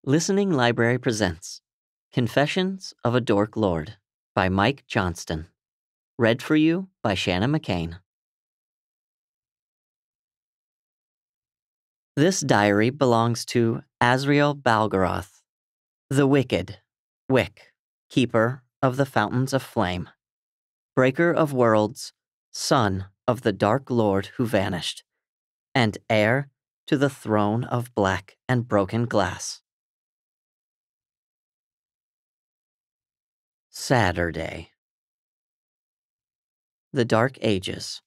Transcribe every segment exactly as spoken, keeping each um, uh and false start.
Listening Library presents Confessions of a Dork Lord by Mike Johnston. Read for you by Shannon McKain. This diary belongs to Azrael Balgaroth, the Wicked, Wick, Keeper of the Fountains of Flame, Breaker of Worlds, Son of the Dark Lord who vanished, and heir to the throne of black and broken glass. Saturday. The Dark Ages.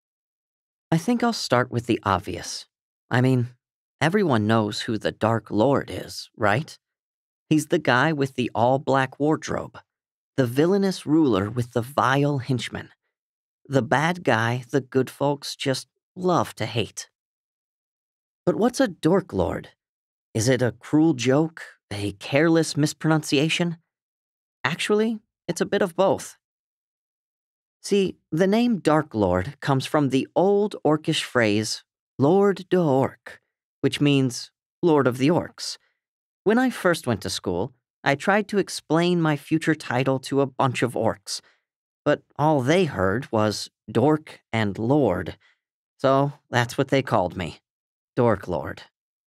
I think I'll start with the obvious. I mean, everyone knows who the Dark Lord is, right? He's the guy with the all-black wardrobe, the villainous ruler with the vile henchmen, the bad guy the good folks just love to hate. But what's a Dork Lord? Is it a cruel joke, a careless mispronunciation? Actually, it's a bit of both. See, the name Dark Lord comes from the old Orcish phrase, Lord de Orc, which means Lord of the Orcs. When I first went to school, I tried to explain my future title to a bunch of orcs, but all they heard was Dork and Lord, so that's what they called me, Dork Lord.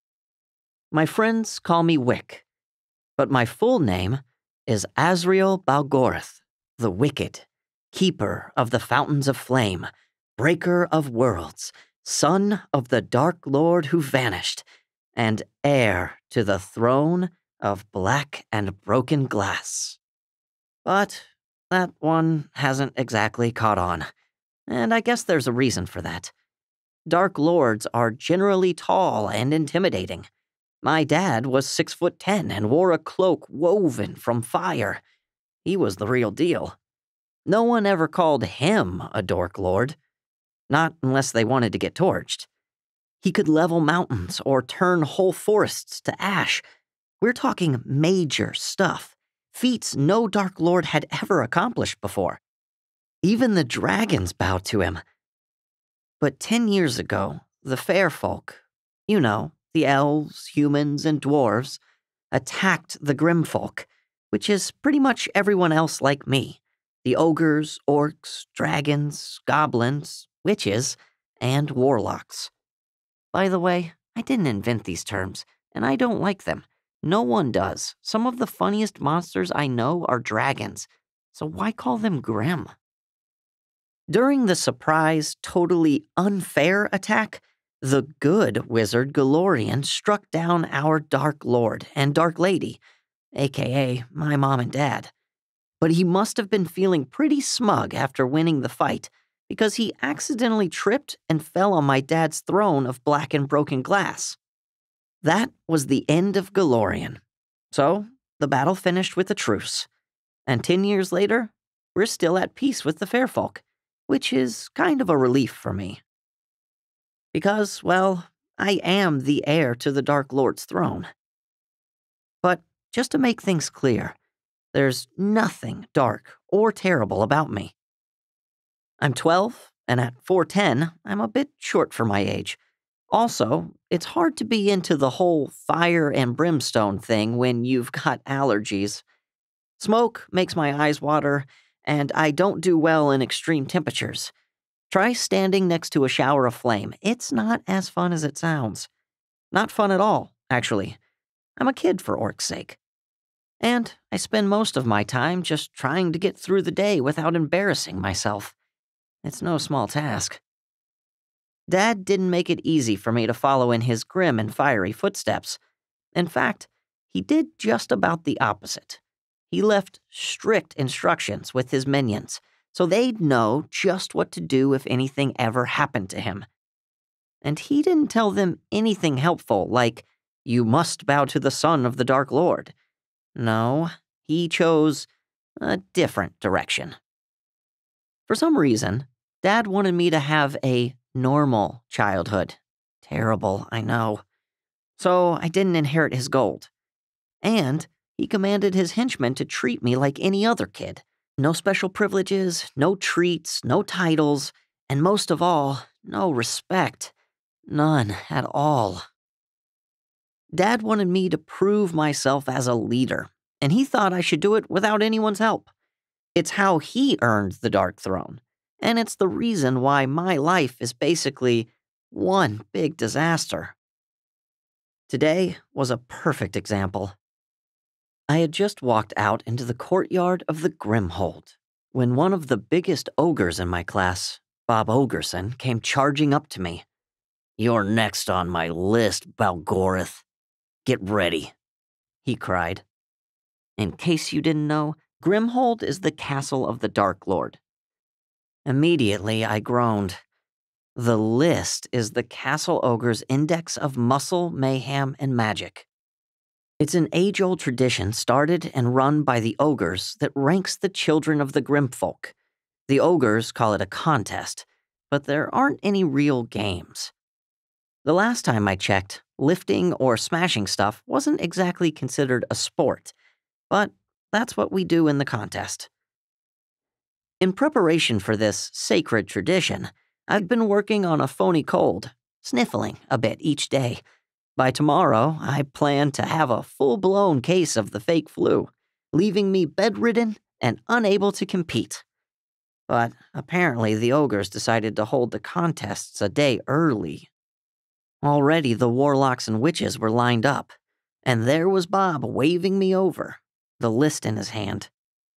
My friends call me Wick, but my full name is Azrael Balgaroth, the Wicked, Keeper of the Fountains of Flame, Breaker of Worlds, Son of the Dark Lord who vanished, and heir to the throne of black and broken glass. But that one hasn't exactly caught on, and I guess there's a reason for that. Dark Lords are generally tall and intimidating. My dad was six foot ten and wore a cloak woven from fire. He was the real deal. No one ever called him a Dork Lord. Not unless they wanted to get torched. He could level mountains or turn whole forests to ash. We're talking major stuff. Feats no Dark Lord had ever accomplished before. Even the dragons bowed to him. But ten years ago, the fair folk, you know, the elves, humans, and dwarves, attacked the grim folk, which is pretty much everyone else like me. The ogres, orcs, dragons, goblins, witches, and warlocks. By the way, I didn't invent these terms, and I don't like them. No one does. Some of the funniest monsters I know are dragons, so why call them grim? During the surprise, totally unfair attack, the good wizard Galorian struck down our Dark Lord and Dark Lady, aka my mom and dad. But he must have been feeling pretty smug after winning the fight, because he accidentally tripped and fell on my dad's throne of black and broken glass. That was the end of Galorian. So, the battle finished with a truce. And ten years later, we're still at peace with the fair folk, which is kind of a relief for me. Because, well, I am the heir to the Dark Lord's throne. But just to make things clear, there's nothing dark or terrible about me. I'm twelve, and at four ten, I'm a bit short for my age. Also, it's hard to be into the whole fire and brimstone thing when you've got allergies. Smoke makes my eyes water, and I don't do well in extreme temperatures. Try standing next to a shower of flame. It's not as fun as it sounds. Not fun at all, actually. I'm a kid for orc's sake. And I spend most of my time just trying to get through the day without embarrassing myself. It's no small task. Dad didn't make it easy for me to follow in his grim and fiery footsteps. In fact, he did just about the opposite. He left strict instructions with his minions, so they'd know just what to do if anything ever happened to him. And he didn't tell them anything helpful like, you must bow to the son of the Dark Lord. No, he chose a different direction. For some reason, Dad wanted me to have a normal childhood. Terrible, I know. So I didn't inherit his gold. And he commanded his henchmen to treat me like any other kid. No special privileges, no treats, no titles, and most of all, no respect. None at all. Dad wanted me to prove myself as a leader, and he thought I should do it without anyone's help. It's how he earned the Dark Throne, and it's the reason why my life is basically one big disaster. Today was a perfect example. I had just walked out into the courtyard of the Grimhold when one of the biggest ogres in my class, Bob Ogerson, came charging up to me. "You're next on my list, Balgorith. Get ready," he cried. In case you didn't know, Grimhold is the castle of the Dark Lord. Immediately, I groaned. The list is the Castle Ogre's Index of Muscle, Mayhem, and Magic. It's an age-old tradition started and run by the ogres that ranks the children of the Grimfolk. The ogres call it a contest, but there aren't any real games. The last time I checked, lifting or smashing stuff wasn't exactly considered a sport, but that's what we do in the contest. In preparation for this sacred tradition, I've been working on a phony cold, sniffling a bit each day. By tomorrow, I plan to have a full-blown case of the fake flu, leaving me bedridden and unable to compete. But apparently the ogres decided to hold the contests a day early. Already the warlocks and witches were lined up, and there was Bob waving me over, the list in his hand.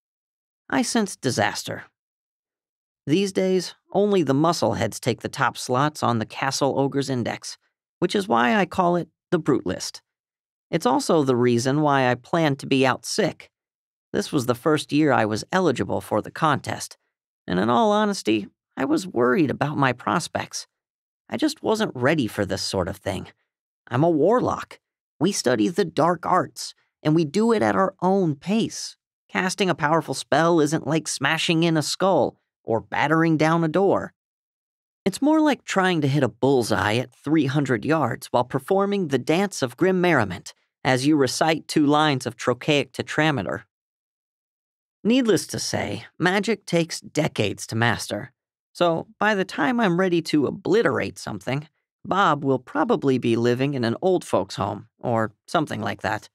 I sensed disaster. These days, only the muscleheads take the top slots on the Castle Ogre's Index, which is why I call it the Brute List. It's also the reason why I planned to be out sick. This was the first year I was eligible for the contest, and in all honesty, I was worried about my prospects. I just wasn't ready for this sort of thing. I'm a warlock. We study the dark arts, and we do it at our own pace. Casting a powerful spell isn't like smashing in a skull or battering down a door. It's more like trying to hit a bullseye at three hundred yards while performing the dance of grim merriment as you recite two lines of trochaic tetrameter. Needless to say, magic takes decades to master, so by the time I'm ready to obliterate something, Bob will probably be living in an old folks' home or something like that.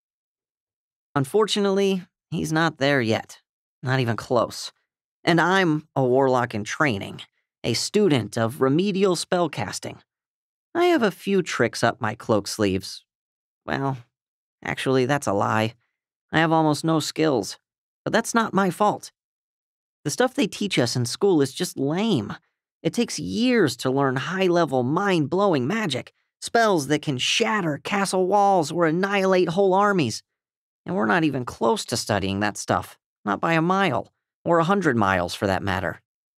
Unfortunately, he's not there yet, not even close. And I'm a warlock-in-training, a student of Remedial Spell Casting. I have a few tricks up my cloak sleeves. Well, actually, that's a lie. I have almost no skills, but that's not my fault. The stuff they teach us in school is just lame. It takes years to learn high-level, mind-blowing magic, spells that can shatter castle walls or annihilate whole armies. And we're not even close to studying that stuff, not by a mile. Or a hundred miles, for that matter.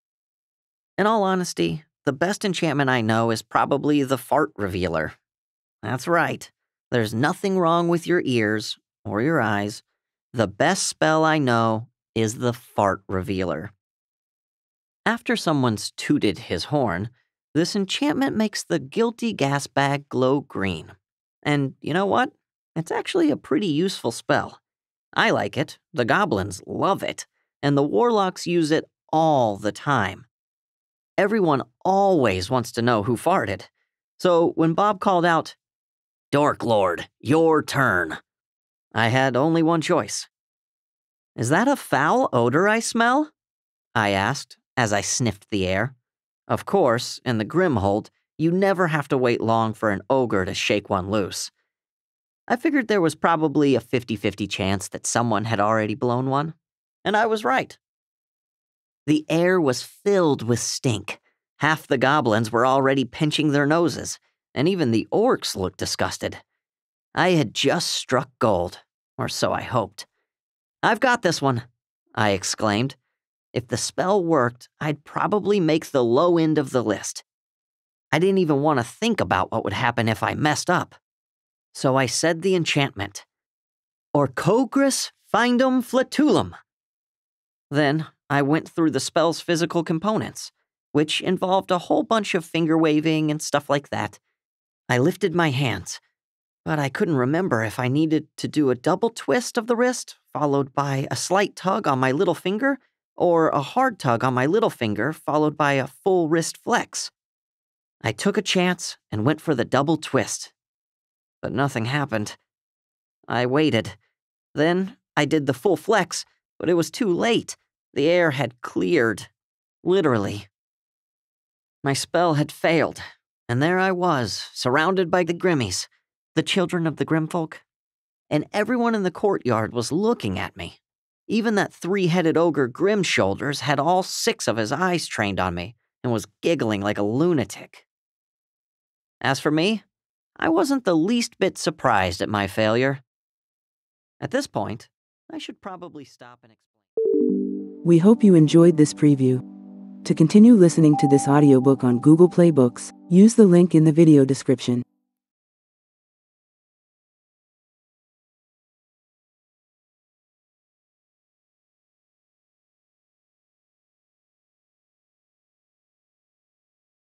In all honesty, the best enchantment I know is probably the Fart Revealer. That's right. There's nothing wrong with your ears or your eyes. The best spell I know is the Fart Revealer. After someone's tooted his horn, this enchantment makes the guilty gas bag glow green. And you know what? It's actually a pretty useful spell. I like it, the goblins love it, and the warlocks use it all the time. Everyone always wants to know who farted. So when Bob called out, "Dork Lord, your turn," I had only one choice. "Is that a foul odor I smell?" I asked as I sniffed the air. Of course, in the Grimhold, you never have to wait long for an ogre to shake one loose. I figured there was probably a fifty-fifty chance that someone had already blown one. And I was right. The air was filled with stink. Half the goblins were already pinching their noses, and even the orcs looked disgusted. I had just struck gold, or so I hoped. "I've got this one," I exclaimed. If the spell worked, I'd probably make the low end of the list. I didn't even want to think about what would happen if I messed up. So I said the enchantment. "Orcogris findum flatulum." Then I went through the spell's physical components, which involved a whole bunch of finger waving and stuff like that. I lifted my hands, but I couldn't remember if I needed to do a double twist of the wrist, followed by a slight tug on my little finger, or a hard tug on my little finger, followed by a full wrist flex. I took a chance and went for the double twist. but nothing happened. I waited. Then I did the full flex, but it was too late. The air had cleared. Literally. My spell had failed, and there I was, surrounded by the Grimmies, the children of the Grimfolk. And everyone in the courtyard was looking at me. Even that three-headed ogre Grimshoulders had all six of his eyes trained on me and was giggling like a lunatic. As for me, I wasn't the least bit surprised at my failure. At this point, I should probably stop and explain. We hope you enjoyed this preview. To continue listening to this audiobook on Google Play Books, use the link in the video description.